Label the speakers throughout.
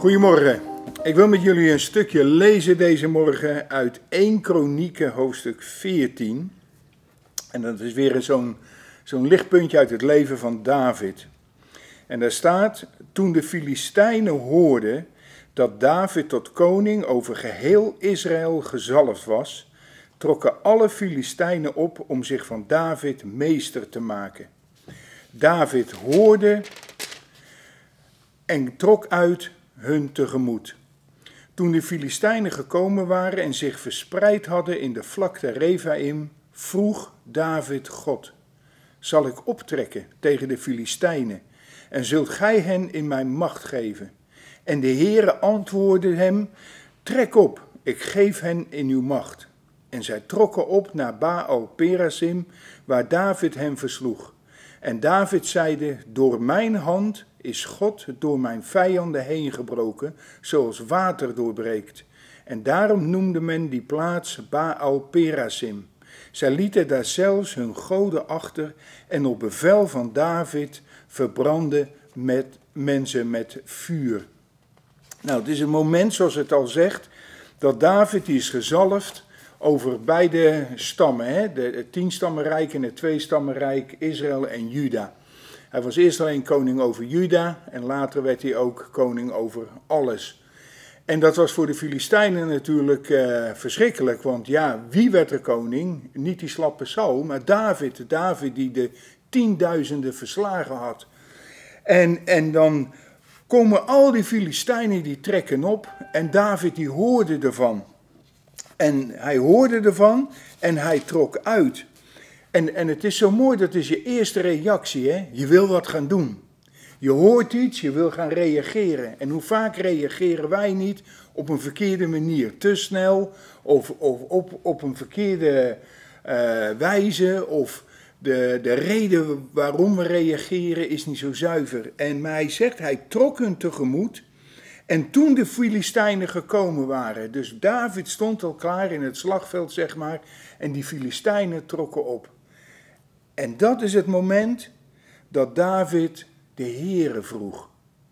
Speaker 1: Goedemorgen. Ik wil met jullie een stukje lezen deze morgen uit 1 Kronieken hoofdstuk 14. En dat is weer zo'n lichtpuntje uit het leven van David. En daar staat: toen de Filistijnen hoorden dat David tot koning over geheel Israël gezalfd was, trokken alle Filistijnen op om zich van David meester te maken. David hoorde en trok uit hun tegemoet. Toen de Filistijnen gekomen waren en zich verspreid hadden in de vlakte Refaim, vroeg David God: zal ik optrekken tegen de Filistijnen en zult gij hen in mijn macht geven? En de Heere antwoordde hem: trek op, ik geef hen in uw macht. En zij trokken op naar Baal-Perasim, waar David hen versloeg. En David zeide: door mijn hand is God door mijn vijanden heen gebroken, zoals water doorbreekt. En daarom noemde men die plaats Baal-Perasim. Zij lieten daar zelfs hun goden achter en op bevel van David verbrandden mensen met vuur. Nou, het is een moment, zoals het al zegt, dat David die is gezalfd over beide stammen, het 10-stammenrijk en het 2-stammenrijk, Israël en Juda. Hij was eerst alleen koning over Juda en later werd hij ook koning over alles. En dat was voor de Filistijnen natuurlijk verschrikkelijk, want ja, wie werd er koning? Niet die slappe Saul, maar David. David die de 10.000 verslagen had. En dan komen al die Filistijnen, die trekken op en David die hoorde ervan. En hij hoorde ervan en hij trok uit. En het is zo mooi, dat is je eerste reactie, hè? Je wil wat gaan doen. Je hoort iets, je wil gaan reageren. En hoe vaak reageren wij niet op een verkeerde manier? Te snel of op een verkeerde wijze. Of de reden waarom we reageren is niet zo zuiver. Maar hij zegt, hij trok hun tegemoet. En toen de Filistijnen gekomen waren, dus David stond al klaar in het slagveld, zeg maar, en die Filistijnen trokken op. En dat is het moment dat David de Heere vroeg.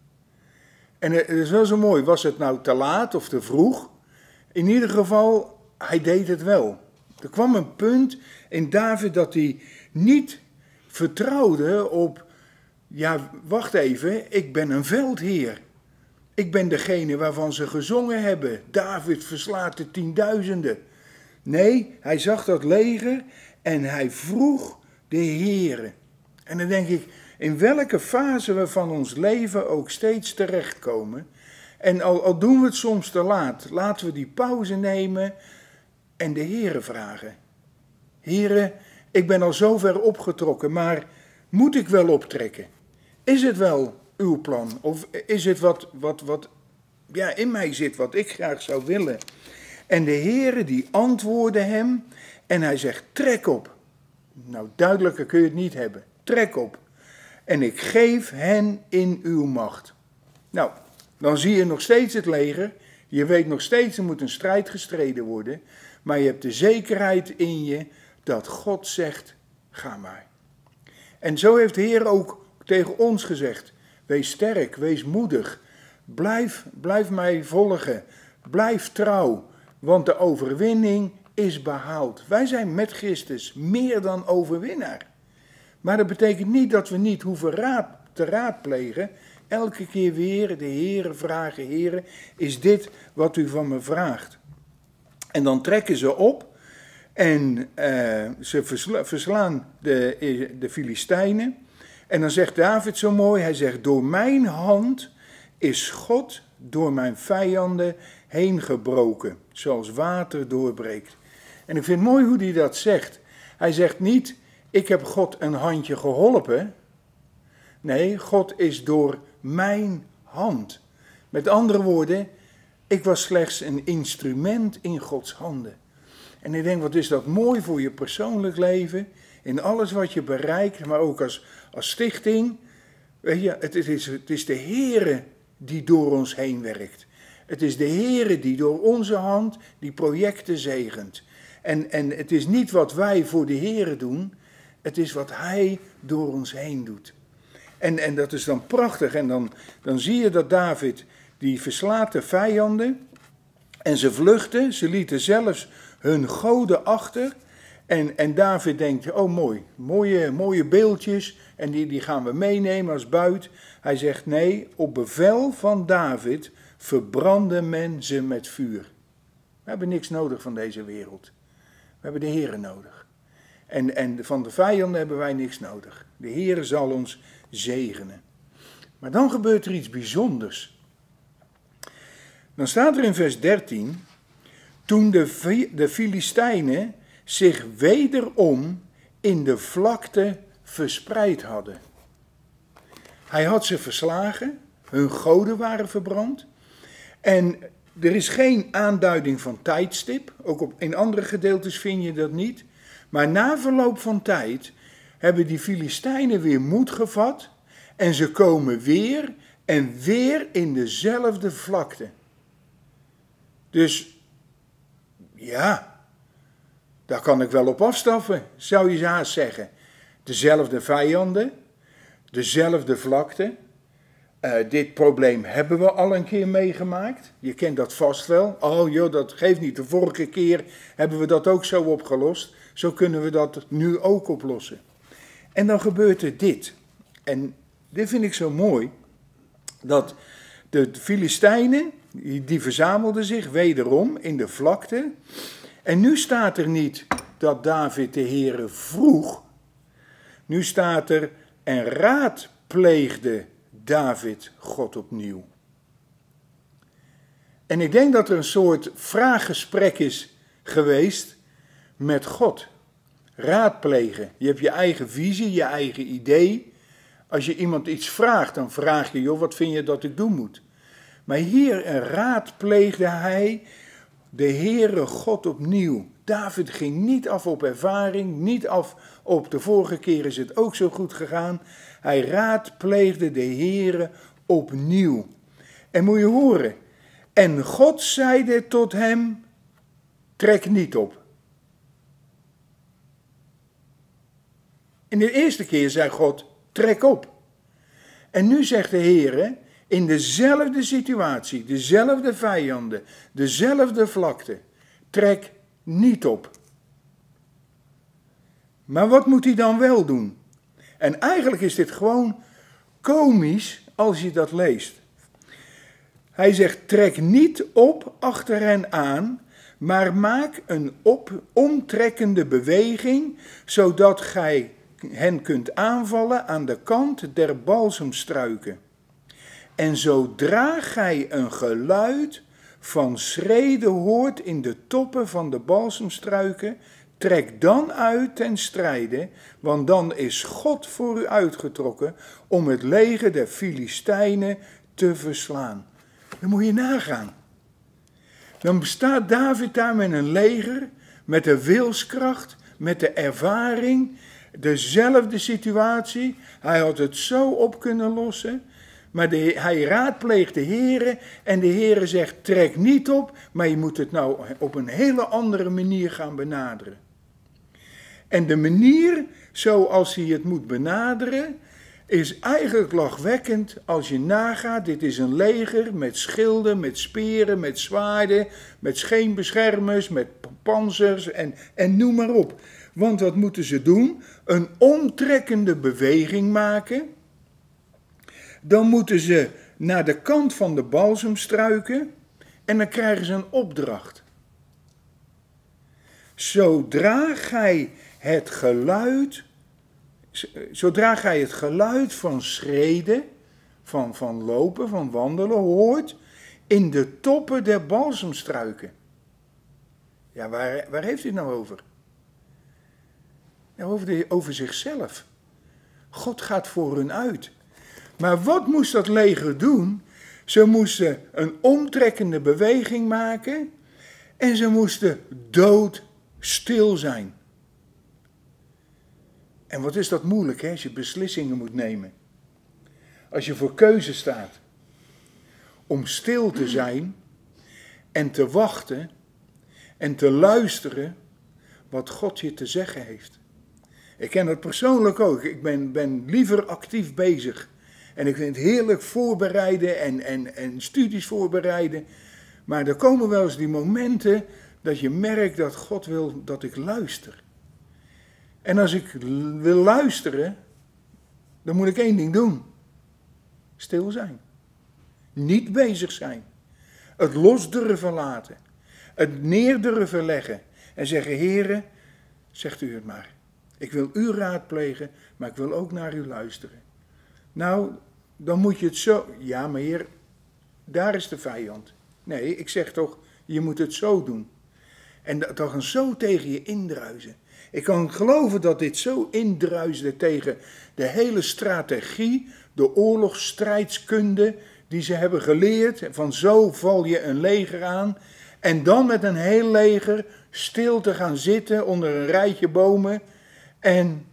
Speaker 1: En het is wel zo mooi, was het nou te laat of te vroeg? In ieder geval, hij deed het wel. Er kwam een punt in David dat hij niet vertrouwde op, ja, wacht even, ik ben een veldheer. Ik ben degene waarvan ze gezongen hebben. David verslaat de 10.000. Nee, hij zag dat leger en hij vroeg de Heere. En dan denk ik, in welke fase we van ons leven ook steeds terechtkomen. En al doen we het soms te laat, laten we die pauze nemen en de Heere vragen. Heere, ik ben al zo ver opgetrokken, maar moet ik wel optrekken? Is het wel uw plan? Of is het wat in mij zit, wat ik graag zou willen? En de Heere die antwoordde hem en hij zegt, trek op. Nou, duidelijker kun je het niet hebben. Trek op. En ik geef hen in uw macht. Nou, dan zie je nog steeds het leger. Je weet nog steeds, er moet een strijd gestreden worden. Maar je hebt de zekerheid in je dat God zegt, ga maar. En zo heeft de Heer ook tegen ons gezegd, wees sterk, wees moedig. Blijf mij volgen. Blijf trouw, want de overwinning is behaald. Wij zijn met Christus meer dan overwinnaar. Maar dat betekent niet dat we niet hoeven te raadplegen. Elke keer weer de Heere vragen, Heere, is dit wat u van me vraagt? En dan trekken ze op en ze verslaan de Filistijnen. En dan zegt David zo mooi, hij zegt, door mijn hand is God door mijn vijanden heen gebroken, zoals water doorbreekt. En ik vind het mooi hoe hij dat zegt. Hij zegt niet, ik heb God een handje geholpen. Nee, God is door mijn hand. Met andere woorden, ik was slechts een instrument in Gods handen. En ik denk, wat is dat mooi voor je persoonlijk leven, in alles wat je bereikt, maar ook als stichting. Weet je, het is de Heere die door ons heen werkt. Het is de Heere die door onze hand die projecten zegent. En het is niet wat wij voor de Heere doen, het is wat Hij door ons heen doet. En dat is dan prachtig. En dan zie je dat David die verslaat de vijanden en ze vluchten. Ze lieten zelfs hun goden achter. En David denkt, oh mooie beeldjes en die gaan we meenemen als buit. Hij zegt nee, op bevel van David verbrandde men ze met vuur. We hebben niks nodig van deze wereld. We hebben de Heere nodig. En van de vijanden hebben wij niks nodig. De Heere zal ons zegenen. Maar dan gebeurt er iets bijzonders. Dan staat er in vers 13, toen de Filistijnen zich wederom in de vlakte verspreid hadden. Hij had ze verslagen, hun goden waren verbrand. En er is geen aanduiding van tijdstip, ook in andere gedeeltes vind je dat niet. Maar na verloop van tijd hebben die Filistijnen weer moed gevat en ze komen weer en weer in dezelfde vlakte. Dus ja, daar kan ik wel op afstappen, zou je haast zeggen. Dezelfde vijanden, dezelfde vlakte. Dit probleem hebben we al een keer meegemaakt. Je kent dat vast wel. Oh joh, dat geeft niet. De vorige keer hebben we dat ook zo opgelost. Zo kunnen we dat nu ook oplossen. En dan gebeurt er dit. En dit vind ik zo mooi. Dat de Filistijnen, die verzamelden zich wederom in de vlakte. En nu staat er niet dat David de Heere vroeg. Nu staat er en raadpleegde David God opnieuw. En ik denk dat er een soort vraaggesprek is geweest met God. Raadplegen. Je hebt je eigen visie, je eigen idee. Als je iemand iets vraagt, dan vraag je, joh, wat vind je dat ik doen moet? Maar hier raadpleegde hij de Heere God opnieuw. David ging niet af op ervaring, niet af op de vorige keer is het ook zo goed gegaan. Hij raadpleegde de Heere opnieuw. En moet je horen, en God zeide tot hem, trek niet op. In de eerste keer zei God, trek op. En nu zegt de Heere, in dezelfde situatie, dezelfde vijanden, dezelfde vlakte, trek niet op. Maar wat moet hij dan wel doen? En eigenlijk is dit gewoon komisch als je dat leest. Hij zegt, trek niet op achter hen aan, maar maak een omtrekkende beweging, zodat gij hen kunt aanvallen aan de kant der balsemstruiken. En zodra gij een geluid van schreden hoort in de toppen van de balsemstruiken, trek dan uit ten strijde, want dan is God voor u uitgetrokken om het leger der Filistijnen te verslaan. Dan moet je nagaan. Dan staat David daar met een leger, met de wilskracht, met de ervaring, dezelfde situatie. Hij had het zo op kunnen lossen. Maar hij raadpleegt de Heere en de Heere zegt, trek niet op, maar je moet het nou op een hele andere manier gaan benaderen. En de manier zoals hij het moet benaderen, is eigenlijk lachwekkend als je nagaat. Dit is een leger met schilden, met speren, met zwaarden, met scheenbeschermers, met panzers en noem maar op. Want wat moeten ze doen? Een omtrekkende beweging maken. Dan moeten ze naar de kant van de balsemstruiken en dan krijgen ze een opdracht. Zodra gij het geluid van schreden, van lopen, van wandelen hoort, in de toppen der balsemstruiken. Ja, waar heeft hij het nou over? Nou, over zichzelf. God gaat voor hun uit. Maar wat moest dat leger doen? Ze moesten een omtrekkende beweging maken en ze moesten doodstil zijn. En wat is dat moeilijk, hè, als je beslissingen moet nemen. Als je voor keuze staat. Om stil te zijn en te wachten en te luisteren wat God je te zeggen heeft. Ik ken dat persoonlijk ook. Ik ben liever actief bezig. En ik vind het heerlijk voorbereiden en studies voorbereiden. Maar er komen wel eens die momenten dat je merkt dat God wil dat ik luister. En als ik wil luisteren, dan moet ik één ding doen. Stil zijn. Niet bezig zijn. Het los durven laten. Het neer durven leggen. En zeggen, Heere, zegt u het maar. Ik wil u raadplegen, maar ik wil ook naar u luisteren. Nou, dan moet je het zo... Ja, maar Heer, daar is de vijand. Nee, ik zeg toch, je moet het zo doen. En dat dan zo tegen je indruisen. Ik kan geloven dat dit zo indruisde tegen de hele strategie, de oorlogsstrijdskunde die ze hebben geleerd. Van zo val je een leger aan. En dan met een heel leger stil te gaan zitten onder een rijtje bomen. En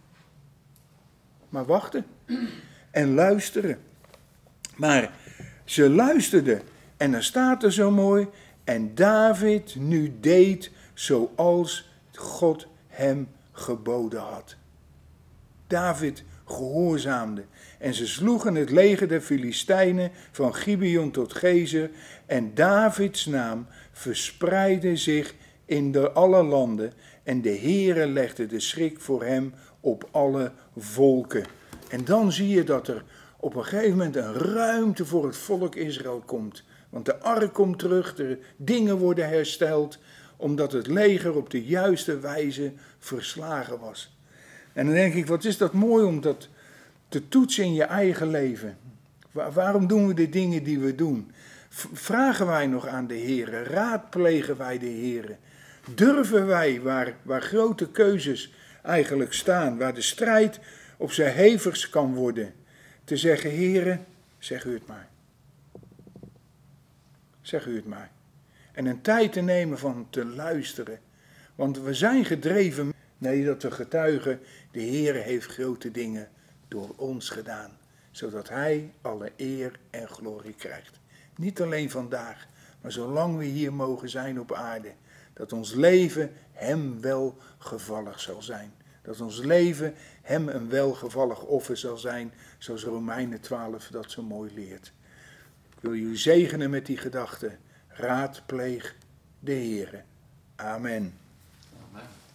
Speaker 1: maar wachten. En luisteren. Maar ze luisterden. En dan staat er zo mooi. En David nu deed zoals God hem geboden had. David gehoorzaamde. En ze sloegen het leger der Filistijnen van Gibeon tot Gezer. En Davids naam verspreidde zich in alle landen. En de Heere legde de schrik voor hem op alle volken. En dan zie je dat er op een gegeven moment een ruimte voor het volk Israël komt. Want de ark komt terug, de dingen worden hersteld, omdat het leger op de juiste wijze verslagen was. En dan denk ik, wat is dat mooi om dat te toetsen in je eigen leven. Waarom doen we de dingen die we doen? Vragen wij nog aan de Heere? Raadplegen wij de Heere? Durven wij, waar grote keuzes eigenlijk staan, waar de strijd op zijn hevigst kan worden, te zeggen, Heere, zeg u het maar. Zeg u het maar. En een tijd te nemen van te luisteren. Want we zijn gedreven, nee, dat we getuigen, de Heere heeft grote dingen door ons gedaan. Zodat Hij alle eer en glorie krijgt. Niet alleen vandaag, maar zolang we hier mogen zijn op aarde. Dat ons leven Hem welgevallig zal zijn. Dat ons leven Hem een welgevallig offer zal zijn, zoals Romeinen 12 dat zo mooi leert. Ik wil jullie zegenen met die gedachte. Raadpleeg de Heere. Amen.
Speaker 2: Amen.